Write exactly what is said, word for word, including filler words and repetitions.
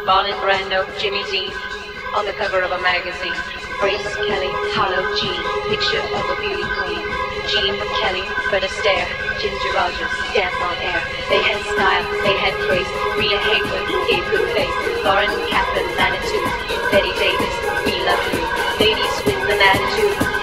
Marlon Brando, Jimmy Dean, on the cover of a magazine. Grace Kelly, Harlow Jean, picture of a beauty queen. Jean Kelly, Fred Astaire, Ginger Rogers, dance on air. They had style, they had grace. Rita Hayworth gave good face. Lauren Catherine, Manitou. Betty Davis, we love you. Ladies with an attitude.